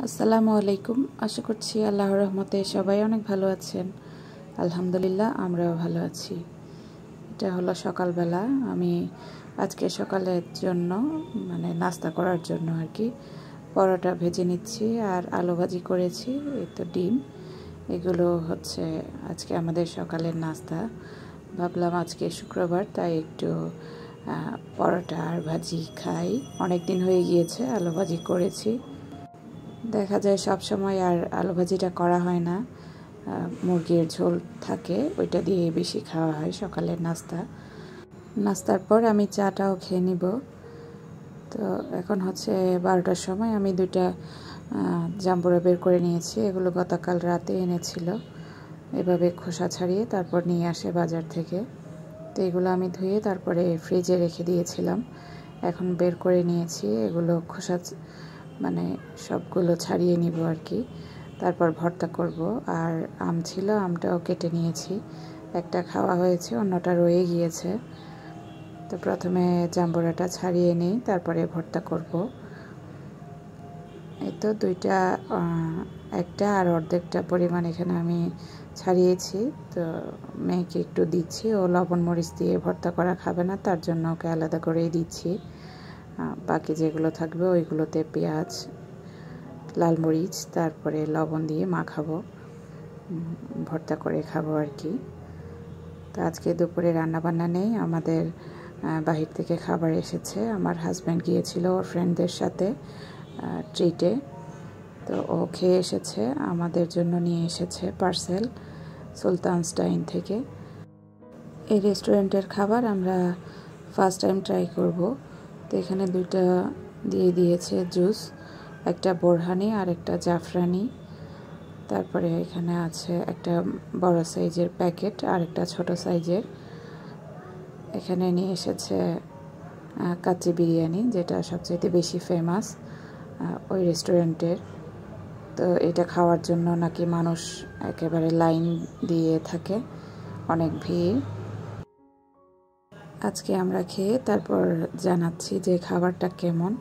আসসালামু আলাইকুম। আশা করছি আল্লাহর রহমতে সবাই অনেক ভালো আছেন। আলহামদুলিল্লাহ আমরাও ভালো আছি। এটা হলো সকালবেলা। আমি আজকে সকালের জন্য নাস্তা করার জন্য আর কি পরোটা ভেজে নিচ্ছি আর আলু ভাজি করেছি, এই তো ডিম। এগুলো হচ্ছে আজকে আমাদের সকালের নাস্তা। ভাবলাম আজকে শুক্রবার, তাই একটু পরোটা আর ভাজি খাই। অনেক দিন হয়ে গিয়েছে আলু ভাজি করেছি। দেখা যায় সব সময় আর আলু ভাজিটা করা হয় না, মুরগির ঝোল থাকে, ওইটা দিয়ে বেশি খাওয়া হয় সকালের নাস্তার পর আমি চাটাও খেয়ে নিব। তো এখন হচ্ছে 12টার সময় আমি দুইটা জাম্বুরা বের করে নিয়েছি। এগুলো গতকাল রাতে এনেছিল, এভাবে খোসা ছাড়িয়ে তারপর নিয়ে আসে বাজার থেকে। তো এগুলো আমি ধুয়ে তারপরে ফ্রিজে রেখে দিয়েছিলাম। এখন বের করে নিয়েছি, এগুলো খোসা সবগুলো ছাড়িয়ে নিব আর কি, তারপর ভর্তা করব। আর আম ছিল, আমটাও কেটে নিয়েছি, একটা খাওয়া হয়েছে, অন্যটা রয়ে গিয়েছে। তো প্রথমে জাম্বুরাটা ছাড়িয়ে নিই, তারপরে ভর্তা করব। এই তো দুইটা, একটা আর অর্ধেকটা পরিমাণ এখানে আমি ছাড়িয়েছি। তো মেয়েকে একটু দিচ্ছি, ও লবণ মরিচ দিয়ে ভর্তা করা খাবে না, তার জন্য ওকে আলাদা করেই দিচ্ছি। বাকি যেগুলো থাকবে ওইগুলোতে পেঁয়াজ, লাল মরিচ, তারপরে লবণ দিয়ে মাখাবো, ভর্তা করে খাবো আর কি। তো আজকে দুপুরে রান্নাবান্না নেই, আমাদের বাহির থেকে খাবার এসেছে। আমার হাজব্যান্ড গিয়েছিল ওর ফ্রেন্ডদের সাথে ট্রিটে, তো ও খেয়ে এসেছে, আমাদের জন্য নিয়ে এসেছে পার্সেল সুলতান ডাইন থেকে। এই রেস্টুরেন্টের খাবার আমরা ফার্স্ট টাইম ট্রাই করব। তো এখানে দুইটা দিয়ে দিয়েছে জুস, একটা বোরহানি আর একটা জাফরানি। তারপরে এখানে আছে একটা বড় সাইজের প্যাকেট আর একটা ছোট সাইজের। এখানে নিয়ে এসেছে কাচ্চি বিরিয়ানি, যেটা সবচেয়ে বেশি ফেমাস ওই রেস্টুরেন্টের। তো এটা খাওয়ার জন্য নাকি মানুষ একেবারে লাইন দিয়ে থাকে, অনেক ভিড়। আজকে আমরা খেয়ে তারপর জানাচ্ছি যে খাবারটা কেমন।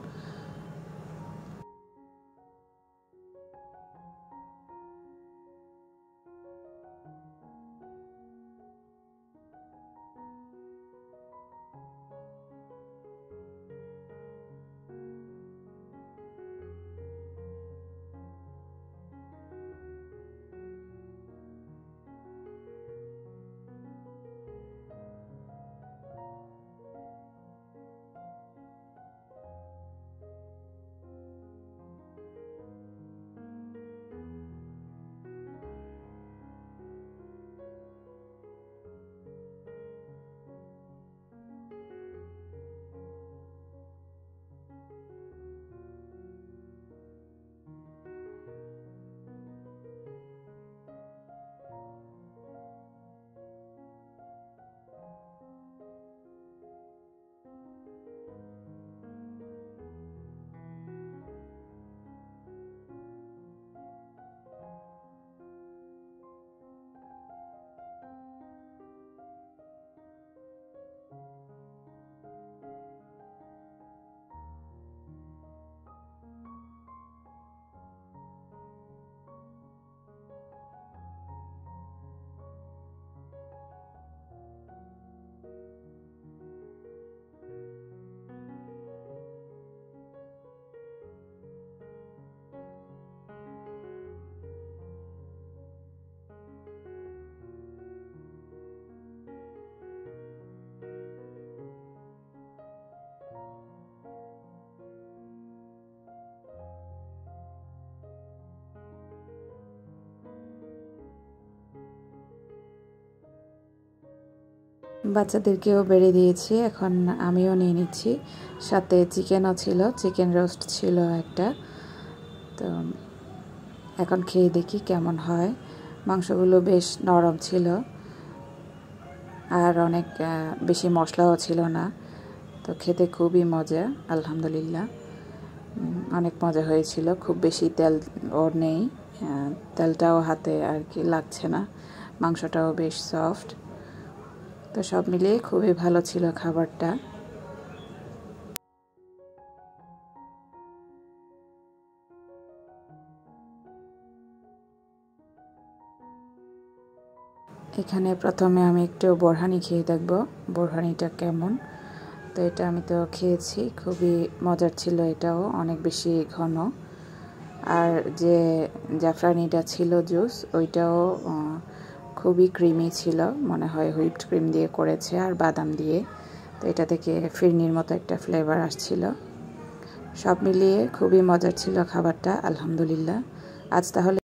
বাচ্চাদেরকেও বেড়ে দিয়েছি, এখন আমিও নিয়ে নিচ্ছি। সাথে চিকেনও ছিল, চিকেন রোস্ট ছিল একটা। তো এখন খেয়ে দেখি কেমন হয়। মাংসগুলো বেশ নরম ছিল আর অনেক বেশি মশলাও ছিল না। তো খেতে খুবই মজা, আলহামদুলিল্লাহ অনেক মজা হয়েছিল। খুব বেশি তেল ওর নেই, তেলটাও হাতে আর কি লাগছে না, মাংসটাও বেশ সফট। তো সব মিলিয়ে খুবই ভালো ছিল খাবারটা। এখানে প্রথমে আমি একটু বোরহানি খেয়ে দেখব বোরহানিটা কেমন। তো এটা আমি তো খেয়েছি, খুবই মজার ছিল, এটাও অনেক বেশি ঘন। আর যে জাফরানিটা ছিল জুস, ওইটাও খুবই ক্রিমি ছিল, মনে হয় হুইপড ক্রিম দিয়ে করেছে আর বাদাম দিয়ে। তো এটা থেকে ফিরনির মতো একটা ফ্লেভার আসছিল। সব মিলিয়ে খুবই মজার ছিল খাবারটা, আলহামদুলিল্লাহ। আজ তাহলে